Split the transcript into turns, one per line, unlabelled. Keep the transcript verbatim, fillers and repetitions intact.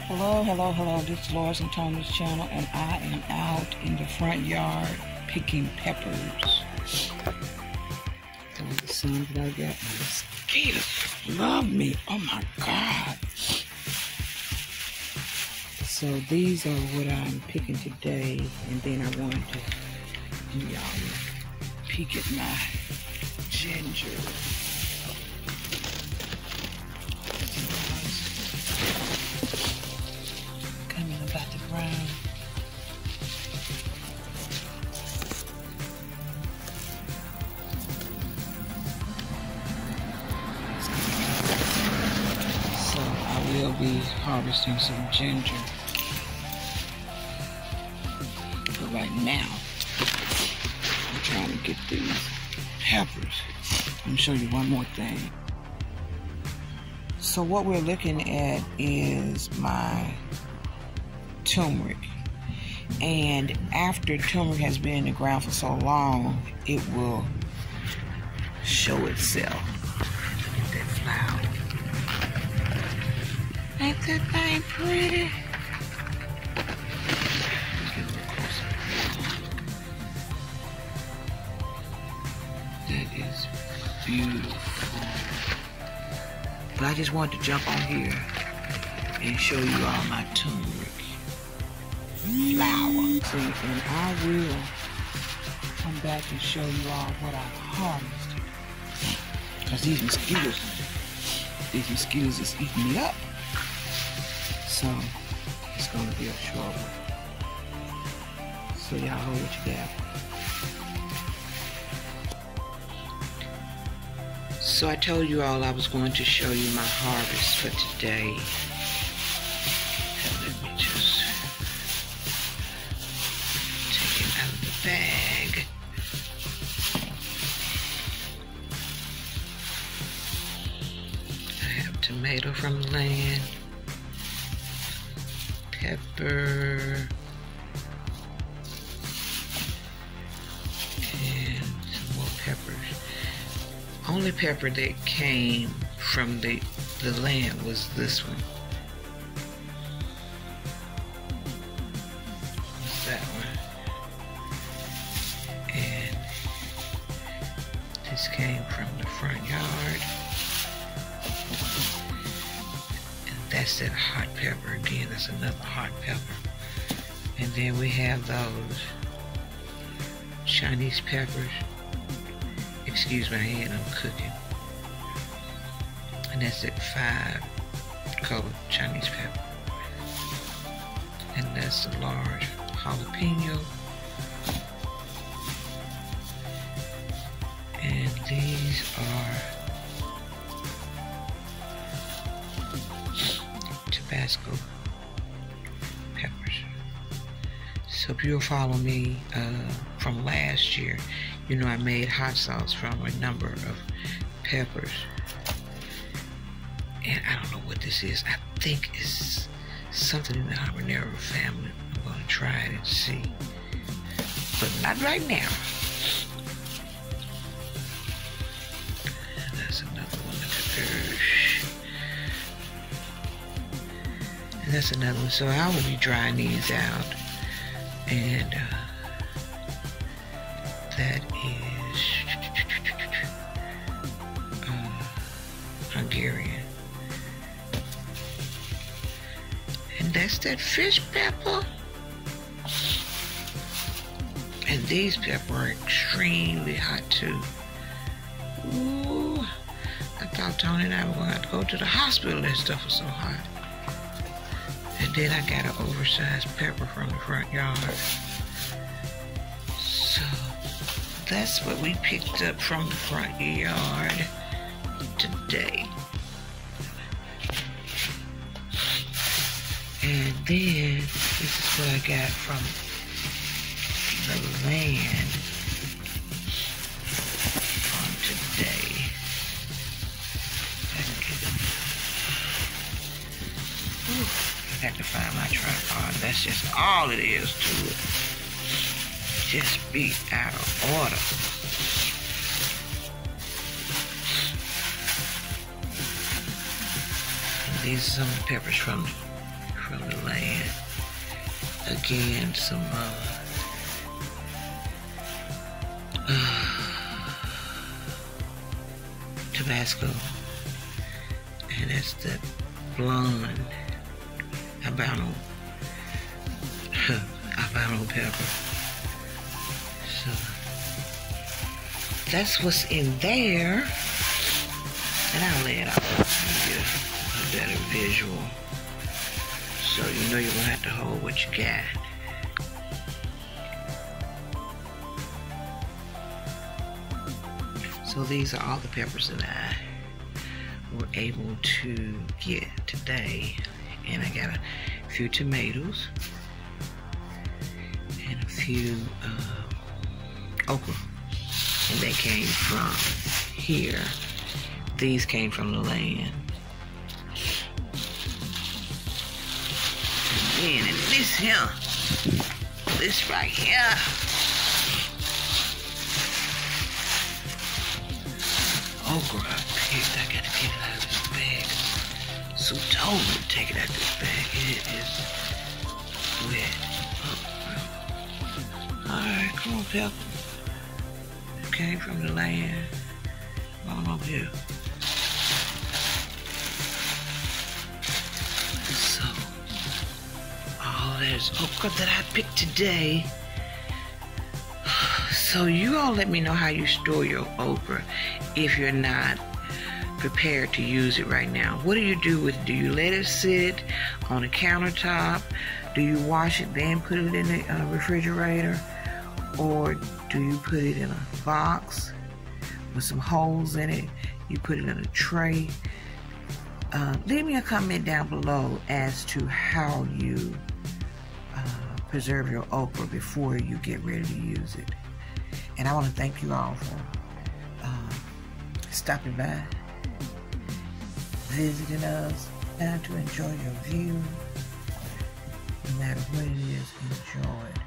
Hello, hello, hello. This is Lois and Tony's channel, and I am out in the front yard picking peppers. And the sun that I got, the mosquitoes love me. Oh my God. So these are what I'm picking today, and then I wanted to do y'all a peek at my ginger. Coming about the ground. So I will be harvesting some ginger. But right now, I'm trying to get these peppers. Let me show you one more thing. So what we're looking at is my turmeric. And after turmeric has been in the ground for so long, it will show itself. Look at that flower. Ain't that thing pretty? That is beautiful. But I just wanted to jump on here and show you all my turmeric flower. See, and I will come back and show you all what I harvested. Because these mosquitoes, these mosquitoes is eating me up. So it's gonna be a short one. So y'all hold what you got. So I told you all I was going to show you my harvest for today. And let me just take it out of the bag. I have tomato from the land, pepper, and some more peppers. Only pepper that came from the, the land was this one. What's that one? And this came from the front yard. And that's that hot pepper again. That's another hot pepper. And then we have those Chinese peppers. Excuse my hand, I'm cooking. And that's that five color Chinese pepper. And that's the large jalapeno. And these are Tabasco peppers. So if you'll follow me uh, from last year, you know I made hot sauce from a number of peppers. And I don't know what this is. I think it's something in the habanero family. I'm going to try it and see. But not right now. And that's another one. Look at there. And that's another one. So I will be drying these out. And uh, that is uh, Hungarian. And that's that fish pepper. And these pepper are extremely hot too. Ooh, I thought Tony and I were going to have to go to the hospital. That stuff was so hot. And then I got an oversized pepper from the front yard. So that's what we picked up from the front yard today. And then this is what I got from the land on today. Whew, I got to find my tripod. That's just all it is to it. Just be out of order. These are some peppers from from the land. Again, some uh, Tabasco, and that's the blonde Habano, Habano pepper. So that's what's in there, and I'll lay it out to get a better visual, so you know you're gonna have to hold what you got. So these are all the peppers that I were able to get today. And I got a few tomatoes and a few uh, okra. And they came from here. These came from the land. And then in this here, this right here, okra I picked. I got to get it out of this bag. Sue told me to take it out of this bag. It is wet. Oh, alright, come on, pepper. It came from the land. Come on over here. So, all that okra that I picked today. So you all let me know how you store your okra if you're not prepared to use it right now. What do you do with it? Do you let it sit on the countertop? Do you wash it then put it in the uh, refrigerator? Or do you put it in a box with some holes in it? You put it in a tray? Uh, leave me a comment down below as to how you uh, preserve your okra before you get ready to use it. And I want to thank you all for uh, stopping by, visiting us, and to enjoy your view. No matter what it is, enjoy it.